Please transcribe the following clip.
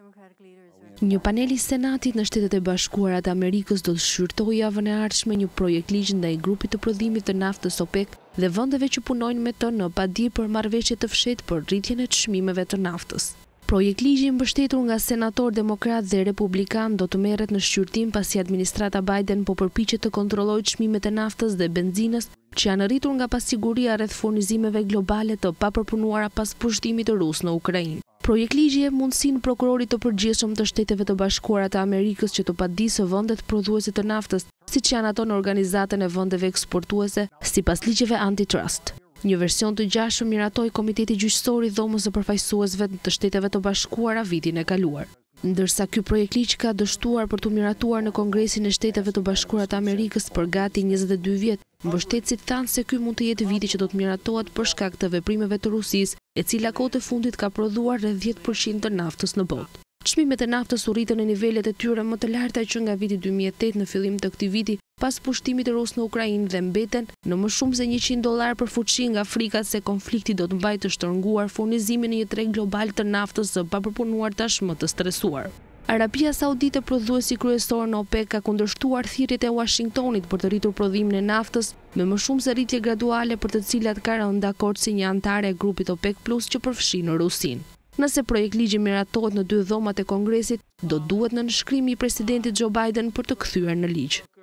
Një panel i Senatit në Shtetet e Bashkuara të Amerikës do të shqyrtojë javën e ardhshme një projekt ligj ndaj grupit të prodhimit të naftës OPEC dhe vendeve që punojnë me të në padi për marrëveshje të fshehtë për rritjen e çmimeve të naftës. Projekt ligji i mbështetur nga senator demokrat dhe republikan do të merret në shqyrtim pasi administrata Biden po përpiqet të kontrollojë çmimet e naftës dhe benzinës që janë rritur nga pasiguria rreth furnizimeve globale të papërpunuara pas pushtimit të Rus në Ukrainë. Projekt ligji jep mundësinë prokurorit të përgjithshëm të Shteteve të Bashkuara të Amerikës që të padisë vendet prodhuese të naftës, siç janë ato në organizatën e vendeve eksportuese, sipas ligjeve antitrust. Një version të gjashëm miratoi Komiteti Gjyqësor i Dhomës së Përfaqësuesve të Shteteve të Bashkuara vitin e kaluar. Ndërsa ky projekt ligj ka dështuar për të miratuar në Kongresin e Shteteve të Bashkuara të Amerikës për gati 22 vjet, mbështetësit thanë se ky mund të jetë viti që do të miratohet për shkak të veprimeve të Rusisë, e cila kohët e fundit ka prodhuar rreth 10% të naftës në botë. Çmimet e naftës u rritën në nivelet e tyre më të larta që nga viti 2008 në fillim të këtij viti, pas pushtimit të Rus në Ukrainë dhe mbeten në më shumë se $100 për fuqi nga frika se konflikti do të mbajë të shtrënguar furnizimin në një treg global të naftës së papërpunuar tashmë të stresuar. Arabia Saudite, prodhuesi kryesor në OPEC, ka kundërshtuar thirrjet e Washingtonit për të rritur prodhimin e naftës me më shumë se rritje graduale për të cilat ka rënë dakord si një antare e grupit OPEC Plus që përfshin Rusinë. Nëse projekt ligji miratohet në 2 dhomat e Kongresit, do duhet në nënshkrimi i presidentit Joe Biden për të kthyer në ligj.